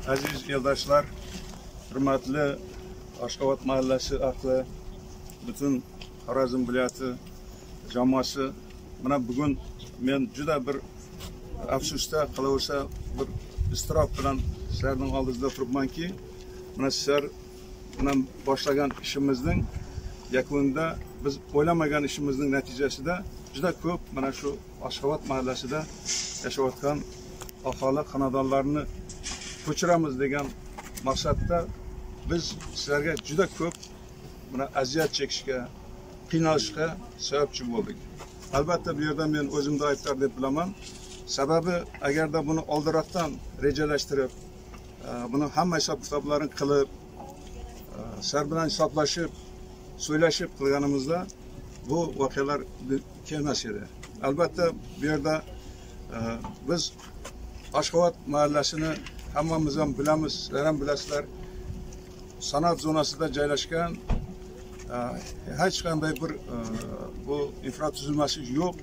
Aziz yoldaşlar, hurmatli Ashxobod mahallasi ahli, butun Xorazm viloyati jamoasi, mana bugun men juda bir afsusda qolaversa bir iztirob bilan sizlarning oldingizda turibmanki, mana sizlar bilan boshlagan ishimizning yakunida biz o'ylamagan ishimizning natijasida juda ko'p mana shu Ashxobod mahallasida yashayotgan aholi xonadonlarni ko'chiramiz degan maqsadda biz sizlarga juda ko'p buni aziyat chekishga, qiynalishga sababchi bo'ldik. Albatta bu yerda men o'zimda aybdor deb bilaman. Sababi agarda buni oldinroqdan rejalashtirib, buni hamma hisob-kitoblarini qilib, sizlar bilan hisoblashib, so'ylashib qilganimizda bu voqealar kelmas edi. Albatta bu yerda biz Ashxobod mahallasini hammamiz ham bilamiz, sizlar ham bilasizlar. San'at zonasida joylashgan, hech qanday bir bu infratuzilmasi yo'q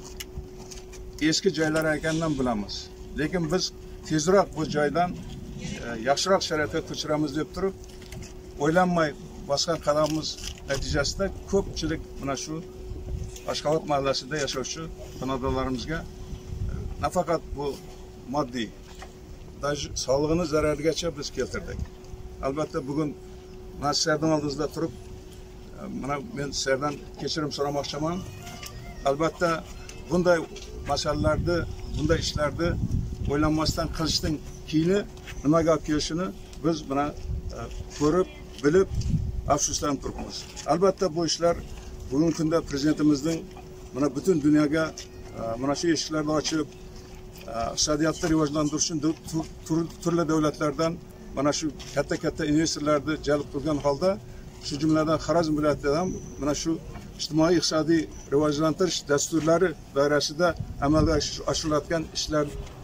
eski joylar ekanini bilamiz. Lekin biz tezroq bu joydan yaxshiroq sharoitga ko'chiramiz deb turib, o'ylanmay bosgan qadamimiz natijasida ko'pchilik mana shu Ashxobod mahallasida yashovchi xonadonlarimizga nafaqat bu moddiy, sog'lig'ini zararigacha biz keltirdik. Albatta bugun men sizlarning oldingizda turib, mana men sizlardan kechirim so'ramoqchiman. Albatta bunday masalalarni, bunday ishlarni o'ylanmasdan qilishning keyini nimaga olib kelishini biz buni ko'rib, bilib, afsuslanib turibmiz. Albatta bu ishlar bugungi kunda prezidentimizning mana butun dunyoga mana shu eshiklarni ochib, iqtisodiyotni rivojlantirish uchun turli davlatlardan mana shu katta investorlarni jalb qilgan holda, shu jumladan Xorazm viloyatida ham mana shu ijtimoiy iqtisodiy rivojlantirish dasturlari doirasida amalga oshiriladigan ishlar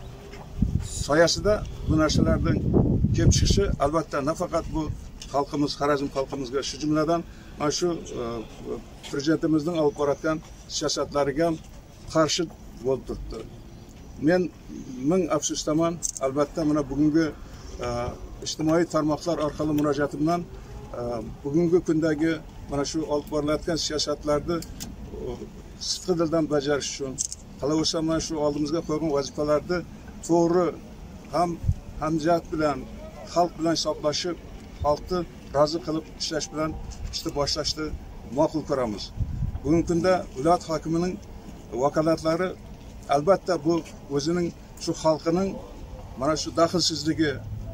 soyasida bu narsalarning kelib chiqishi albatta nafaqat bu xalqimiz, Xorazm xalqimizga, shu jumladan mana shu prezidentimizning olib borayotgan siyosatlariga ham qarshi bo'lib turibdi. Men ming afsusdaman. Albatta mana bugungi ijtimoiy tarmoqlar orqali murojaatim bilan bugungi kundagi mana shu olib borilayotgan siyosatlarni sidqi dildan bajarish uchun, qolaversa mana shu oldimizga qo'ygan vazifalarni to'g'ri hamjihat bilan, xalq bilan hisoblashib, xalqni rozi qilib ishlash bilan ishni boshlashni ma'qul ko'ramiz. Bugungi kunda viloyat hokimining vakolatlari albatta bu o'zining shu xalqining mana shu daxlsizligi,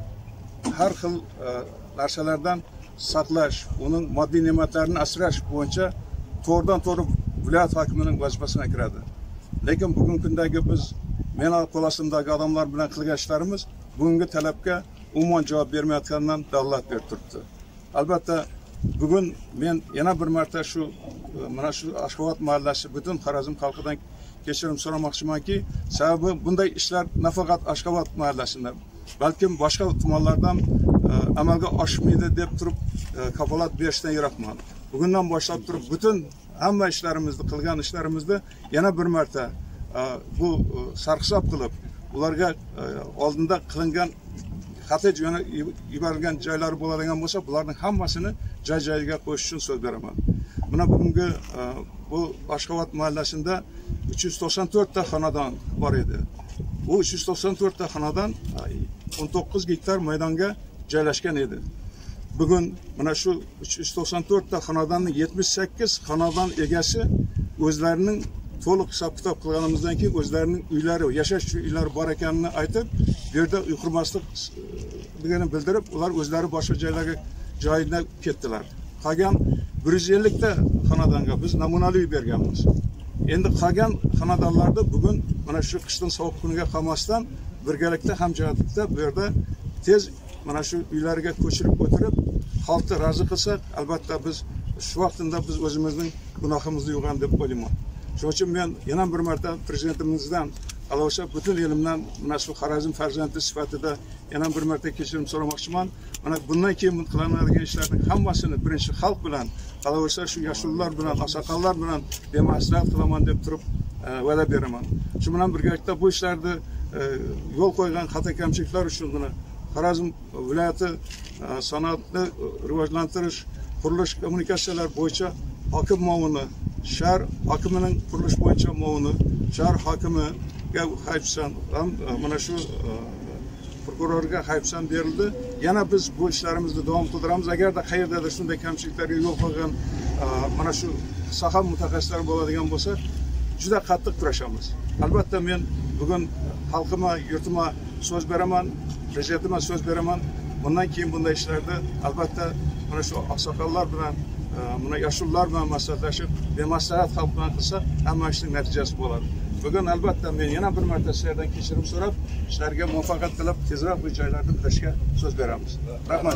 har xil narsalardan saqlash, uning moddiy ne'matlarini asrash bo'yicha to'g'ridan-to'g'ri viloyat hokimining vazifasiga kiradi. Lekin bugungi kundagi biz men qo'l ostimdagi odamlar bilan qilgan ishlarimiz bugungi talabga umuman javob bermayotganidan dalolat berib turibdi. Albatta bugun men yana bir marta shu mana shu Ashxobod mahallasi butun Xorazm xalqidan kechirim so'ramoqchimanki, sababi bunday ishlar nafaqat Ashxobod mahallasida, balkim boshqa tumanlardan amalga oshmaydi deb turib kafolat berishdan yiroqman. Bugundan boshlab turib butun hamma ishlarimizni, qilgan ishlarimizni yana bir marta bu sarhisob qilib, ularga oldinda qilingan xato yuborilgan joylari bo'ladigan bo'lsa, bularning hammasini joy-joyiga qo'yish uchun so'z beraman. Mana bugungi bu Ashxobod mahallasida 394 ta xonadon bor edi. Bu 394 ta xonadon 19 gektar maydonga joylashgan edi. Bugun mana shu 394 ta xonadonning 78 xonadon egasi o'zlarining to'liq hisob-kitob qilganimizdan keyin o'zlarining uylari, yashash uylari bor ekanini aytib, bu yerda uyqurmaslikligini bildirib, ular o'zlari boshqa joylarga joyina ketdilar. Qolgan 150 ta xonadonga biz namunali berganmiz. Endi qolgan xonadonlarda bugun mana shu qishning sovuq kuniga qolmasdan birgalikda hamjihatlikda bu yerda tez mana shu uylariga ko'chirib o'tirib, xalqni rozi qilsak, albatta biz shu vaqtida biz o'zimizning gunohimizni yuvgan deb o'ylayman. Shuning uchun men yana bir marta prezidentimizdan, qolaversa butun elimdan mana shu Xorazm farzandi sifatida yana bir marta kechirim so'ramoqchiman. Mana bundan keyin qilinadigan ishlarning hammasini birinchi xalq bilan, qolaversa shu yoshlar bilan, oqsoqollar bilan bemaslahat qilaman deb turib va'da beraman. Shu bilan birgalikda bu ishlarni yo'l qo'ygan xato kamchiliklar uchun buni Xorazm viloyati sanoatni rivojlantirish, qurilish, kommunikatsiyalar bo'yicha hokim muavini, shahar hokimining qurilish bo'yicha muavini, shahar hokimiga hayfsan ham mana shu prokurorga hayfsan berildi. Yana biz bu ishlarimizni davom qildiramiz. Agarda qayerdadir shunday kamchiliklarga yo'l qo'ygan mana shu soha mutaxassislari bo'ladigan bo'lsa, juda qattiq kurashamiz. Albatta men bugun xalqima, yurtima so'z beraman, prezidentima so'z beraman. Bundan keyin bunday ishlarda albatta mana shu oqsoqollar bilan, mana yoshlar bilan maslahatlashib, bemaslahat xalq bilan qilsa, hamma ishning natijasi bo'ladi. Bugun albatta men yana bir marta sizlardan kechirim so'rab, ishlarga muvaffaqiyat tilab, tezroq bu joylarni bilishga so'z beramiz. Rahmat.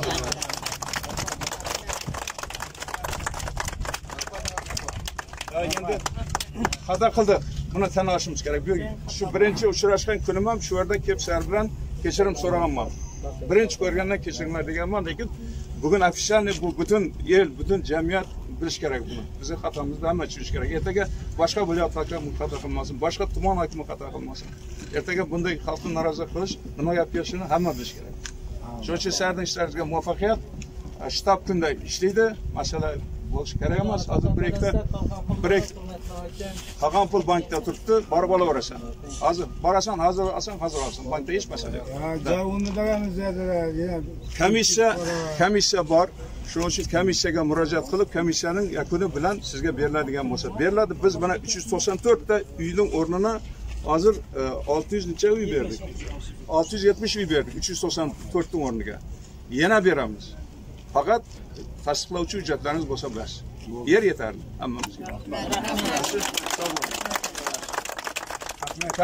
Endi xato qildik. Buni tan olishimiz kerak. Shu birinchi uchrashgan kunim ham shu yerda kelib sizlar bilan kechirim so'raganman. Birinchi ko'rgandan kechiringlar deganman, lekin bugun ofisialni bu butun el, butun jamiyat bilish kerak buni. Bizning xatomizni hamma tushunish kerak. Ertaga boshqa viloyat hokimi xato qilmasin, boshqa tuman hokimi xato qilmasin. Ertaga bunday xalqni norozi qilish, nima gap kelishini hamma bilish kerak. Shuning uchun sizlarning ishlaringizga muvaffaqiyat. Shtab kunda ishlaydi, masala bo'lishi kerak emas. Hozir qolgan pul bankda turibdi, borib olaverasan. Hozir borasan, hozir olsan, bankda hech masala yo'q. Komissiya bor. Shuning uchun komissiyaga murojaat qilib, komissiyaning yakuni bilan sizga beriladigan bo'lsa, beriladi. Biz mana 394 ta uyning o'rnini hozir 600 necha uy berdik. 670 uy berdik 394 ning o'rniga. Yana beramiz. Faqat tasdiqlovchi hujjatlarimiz bo'lsa bas. Yer yetarli hammamizga.